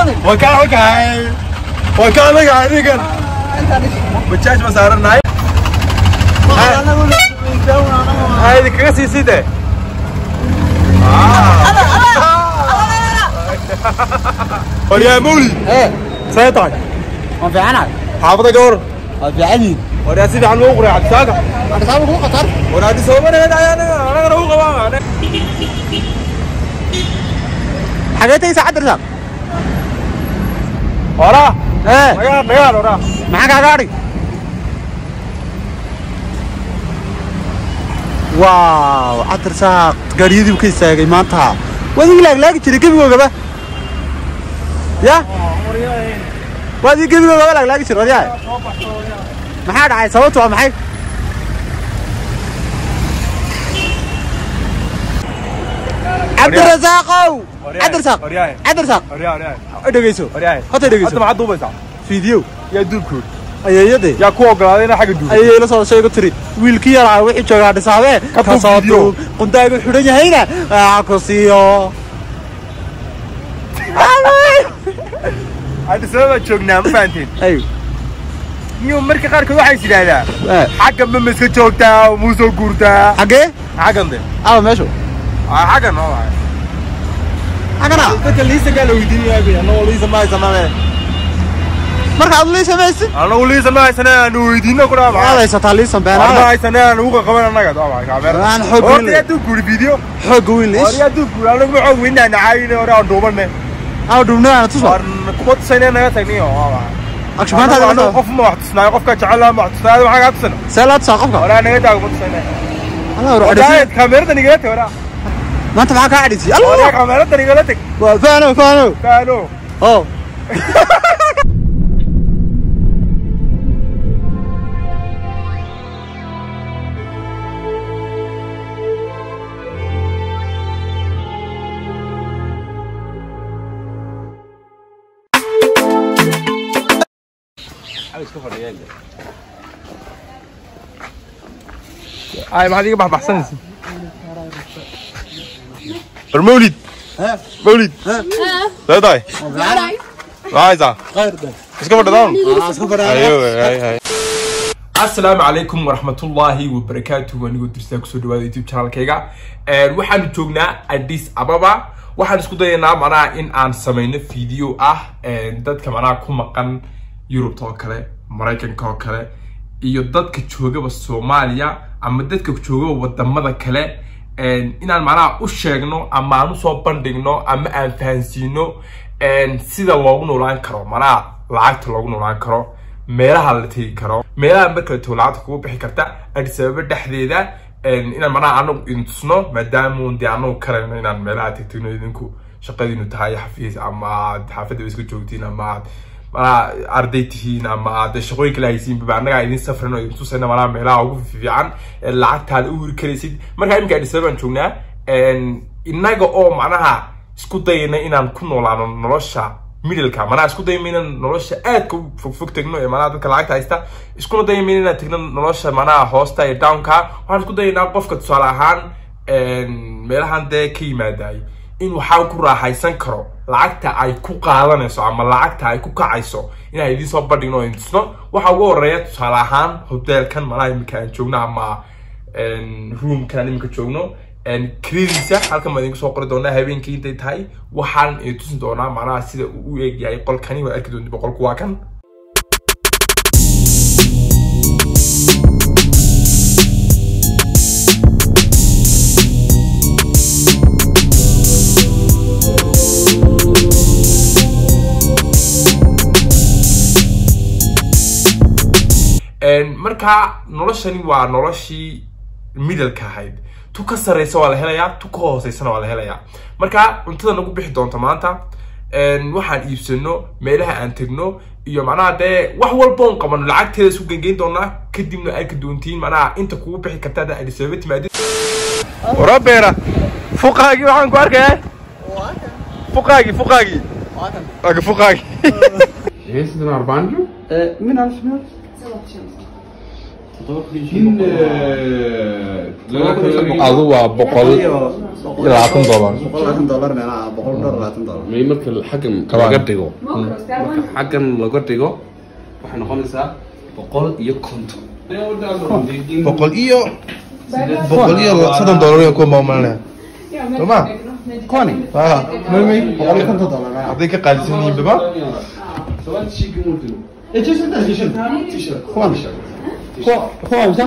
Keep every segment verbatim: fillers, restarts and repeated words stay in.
وكان وكان وكان وكان وكان بتشاش مسار الناي هاي كاسي سيده وريا مولي ايه سيطان ما في عنك حافظة جور في عني وريا سيدي عن وقري عبد الساقة انا صاحبك هو قطر وريا دي سوبر انا انا انا هو قبا حاجات ساعات رزق ورا ايه نقال نقال ورا معاك عقاري واو عطر ساق قريدي وكي ساقي ما انتهى وادي لاق لاق تري كيف وقبه يا وادي كيف وقبه لاق لاق تري ودي ما حد عايز صوته ما حد عبد الرزاق عبد الرزاق عبد الرزاق وريا وريا ادغيسو وريا هات ادغيسو انت ما دوبيسا فيديو يا دوبكود اي يدي يا كو غلادينا حق دوب اي لا soo sheego tiri wiilkii yaraa wixii jooga dhisaabe ka soo duub qundaagu xidhan yahayna aa ku siiyo هذا سبب جوجنا ما فهمتين ايوه يوم مركي قارك waxay sidaadaa xagga ma miska joogtaa muuso guurtaa xagee xaggan de aa meesho aa xaggan oo ah xaggana dadka liisa gal weydiinaya bay anoo liisa ma haysanaa marka aad liisa meesi anoo liisa ma haysanaa anoo weydiina ku dhaama aad haysataa liisa been ma haysanaa anoo uga qaban anaga doo ah kaamera aan xoog weyn oo yaa guuri video xoog weyn liis oo yaa guuri anagu ma xoog weyn naayeen oo aan duubane aa duubnaa ana tusoo كنت سنة أنا تاني أوه أكشفان هذا أنا قف ما حتصنع قف كجعلها ما حتصنع هذا ما حاجة حتصنع سالات ساقفك ولا أنا قاعد أقول سنة أنا أروح أدري كاميرا تاني قلت ولا ما أنت معك عادي الله كاميرا تاني قلتك فانو فانو كانوا أوه هاي ما هذيك بح بحسن المولد ها مولد ها لا داي عايزة غير ده اسكت بدر داون ايوه ايوه السلام عليكم ورحمة الله وبركاته وأنا قلت لك سودوا هذا يوتيوب channel كيجا وحنا توجنا أديس أبابا وحنا سكودينا معنا إن عن سمينا فيديو أه دت كمان كم مكان يوروب توكله مرايكن توكله iyo dadka jooga Soomaaliya ama dadka jooga wadamada kale een inaan macnaha u sheegno ama aan soo bandhigno ama aan fahansiino een sida loogu noolaan karo macnaha lacagta loogu noolaan karo meelaha la tagi karo meelaha marka lacagta ku bixi karta Addis Ababa dhexdeeda een inaan macnaha aanu intusno maadaama uu diyaano kale inaan meelaha tagtino idinku shaqadiinu tahay xafiis ama xaafada iska joogtiin ama ما أرديتهين أما هذا شغلي كله يسين ببعنا قاعدين سفرنا ويمسوسنا معنا مهلا عقوف في عن العقد هذا أول كريسيد مرة هم قاعد يسافرون شونا إن إننا جو معناها سكوتينا إن نكون ولا نرشة ميدل كمان سكوتينا من نرشة أد فوق فوق تكنو معناها ذاك العقد هيستا سكوتينا من تكنو نرشة معناها هوستا يداون كا وهذا سكوتينا قف كتصالحان إن مهلا ده كي ما داي إن وحاول كرة هيسن كرو lacagta ay ku qaadanayso ama lacagta ay ku kacayso inay idin soo badhigno intusno waxa ugu horeeya tusaale ahaan hotelkan malaha imika aan joogno ama roomkan imika joogno kiradiisa halkan ma idinku soo qori doonaa habeenkii intay tahay waxaan idin tusin doonaa macnaha sida uu u eeg yahay qolkani waa arki doontaa qolku waa kan marka noloshani waa noloshii middle ka ahayd tu ka sareysa waa la helayaa tu ka hooseysana waa la helayaa marka cuntada nagu bixi doonta maanta een waxaan iibsano meelaha aan tagno iyo macnaha de wax walba oo qabano lacagteeda isku gangeyn doonaa kadibna ay ka doontiin macnaha inta kugu bixi kartaa da Addis Ababa timaadid warabeera fuqaagi waxaan ku arkay fuqaagi fuqaagi fuqaagi fuqaagi ايش ده اربعة من عارف من adu waa boqol iyo labaatan dollar boqol labaatan dollar meelaha boqol labaatan dollar may marka xaggan laga dhigo xaggan laga dhigo waxay noqonaysaa boqol iyo konton boqol iyo boqol iyo soddon dollar iyo kuma maamalnaa toma koni ah mami boqol iyo konton dollar haday ka qaalisan yihiin baba e ci sono tanti t-shirt kwan ko ko usa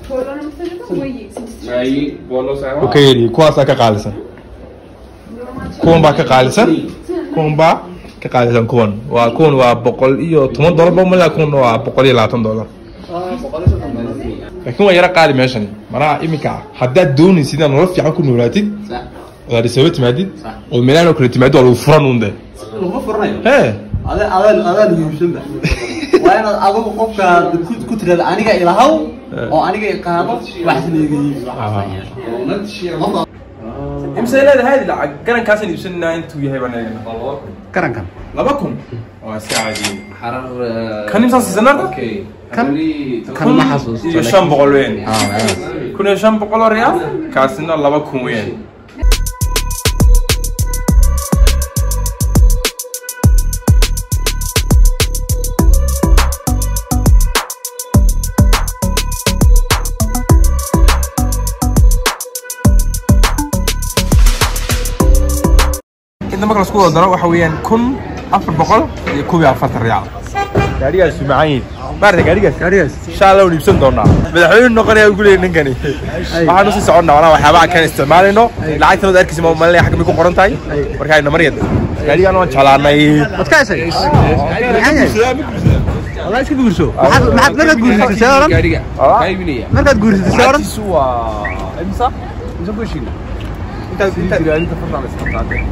may bolo sa okay kuwaasa ka qaalisan kuwan baa ka qaalisan kuwan baa ka qaalisan kuwan waa kuwan waa boqol iyo toban dollar ba malaa kuwan waa boqol iyo labaatan dollar laakiin waa yara qaali meeshan maraa iminka haddaad doonaysid inaad nolol fiican ku noolaatid waad isaba timaadid oo meelaan oo kale timaadid waa lagu furan uun de lagu furanayo hee ada ada ada yuusan ba waa inaad adigu qofka ku tirada aniga ilahaw oo aniga qaado wax isleeyahay imse leedahay lacag garankaas iibsanaa intuu yahay banaagana garankan laba kun waa si caadi xarar kan imsa sisanar okay kan kan ma xasuusto iyo shan boqol weyn kun iyo shan boqol oo riyaal kaasina laba kun weyn marka isku wada daro waxa weeyaan kun afar boqol iyo koob iyo afartan riyaal gaarigaas macaan maarta gaarigaas gaarigaas insha Allah uu iibsan doonaa madaxweyne noqonaya ugu leeyahay ninkani waxaan u sii soconnaa walaal waxyaabaha kan isticmaalayno lacagtooda arkaysa ma malay xaq mi ku qoran tahay marka ay namariyad gaarigan waan jalaanay wadkaasay والله ايش كبرسو ما حد ما حد مرقد قول سيارة مرقد قول سيارة سوا امسا امسا بوشين انت انت انت فرنا على ساعتين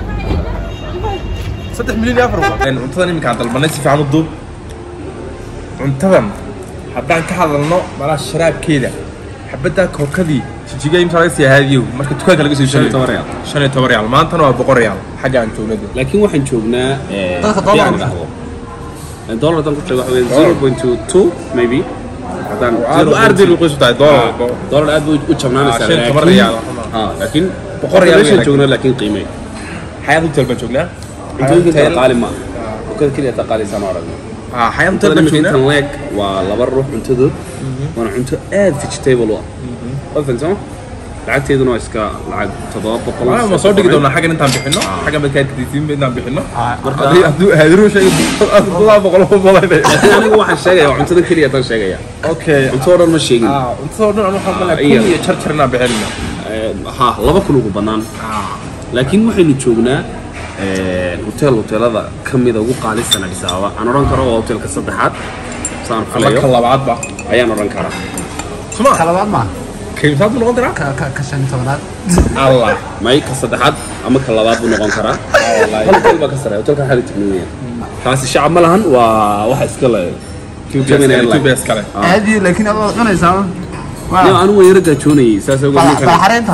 صدق مليون يافر ان انتظرني مكان طلبنا سي في عمود دوب انتظم حدان كحللنو مالها الشراب كيده حبتها كوكدي جيجا يمسا سي هاديو marka dukaanka laga soo sheegay toban riyaal shan iyo toban riyaal maantana waa boqol riyaal xaga aan joognay laakiin waxaan joognaa ee dollar dan ku tago waxa weeye zero point two maybe hadan zero ardi lagu soo taay dollar dollar aad u jabnaanaysaa shan toban riyaal ah laakiin boqol riyaal waxaan joognaa laakiin qiimay xayad u talban joognaa inta qaali ma وكذا كذا تقالي سنارنا اه حيان طلع مشينا تنلاك ولا بروح انتظر وانا انت اد فيجيتابل وا قلت انت لعبت يدنا اسكا لعب تضاد بقول انا ما صدق دونا حاجه انت عم بخنو حاجه بدك تديتين بدنا بخنو هادرو شيء الله بقول والله انا واحد شيء وانت كليه تن شيء اوكي انت ورا ما شيء اه انت ورا انا خلنا كل يشرشرنا بحلنا ها لبا كل ugu banaan laakiin waxaynu joognaa ee hotel hotelada kamida ugu qaalisan Addis-Ababa aan oran karo waa hotelka saddexaad saan filayo ka labaad ba ayaan oran karaa suma labaad ma كيف noqon karaa ka ka shan tobanaad Allah may ka saddexaad ama ka labaad buu noqon karaa wallahi hotel ba ka sareeyo hotelka xal tigniya taasi shacab ma lahan waa waxa iska la tubes kale hadi laakiin aad cunaysaa waa anu weeyra gajoonay saas ugu ninka baaxareenta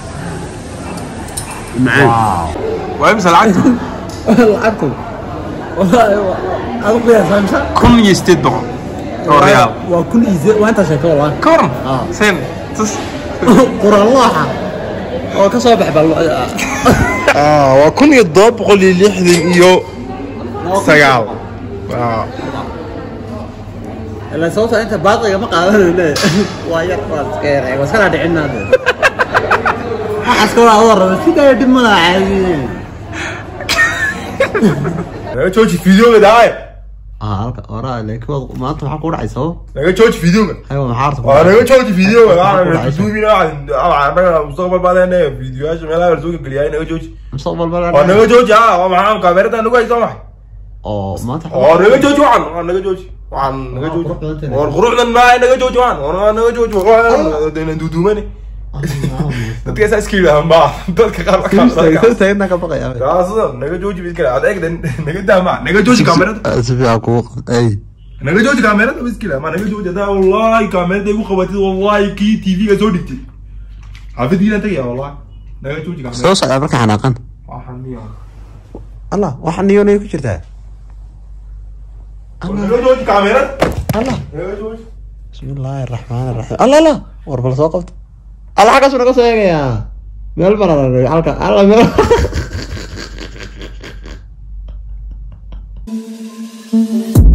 macaan وامس العقد العقد والله اقول يا سامسا كن يستد بقى ريال وكل يزي وانت شايفه والله كورن سين تس قران الله oo ka soo baxba اه وكن يضرب قول لي لحدين iyo sagaal اه la soo soo inta baaqayga ma qaadanayna waa yar faas keeray waskala dhicina waxaas kala warraba sida dib ma caadi laga jooji fiidiyooga daay ah halka ora laakiin maanta waxa ku dhacay soo laga jooji fiidiyooga aywa maxaarta waa laga jooji fiidiyooga aan duubina aan anaga mustaqbal baadana fiidiyoyaasha meelaha la soo galiyay naga jooji mustaqbal baadana waa naga jooji ah waa maxaan kaamirada nagu hayso maxay oo maanta oo naga jooji waxan waa naga jooji waxan naga jooji oo quruxdan ma naga jooji waxan waa naga jooji waa deena duudumani dadka saas kiila ma dadka qaar ka taagna ka baqaya taasoo naga jooji mid kale adeeg naga daama naga jooji kaamirada sifiican ku ay naga jooji kaamirada mid kale ma naga jooji daa wallahi kaamirada igu qabatay wallahi ki tv ga soo dhigtay xafidina tagay wallahi naga jooji kaamirada soo socda marka xanaaqan waxaan niyo allah waxaan niyoonay ku jirtaa naga jooji kaamirada allah naga jooji بسم الله الرحمن الرحيم الله لا ورب السوقت الله حاجه سنه قصه يا ميل بنا حلقه الله ميل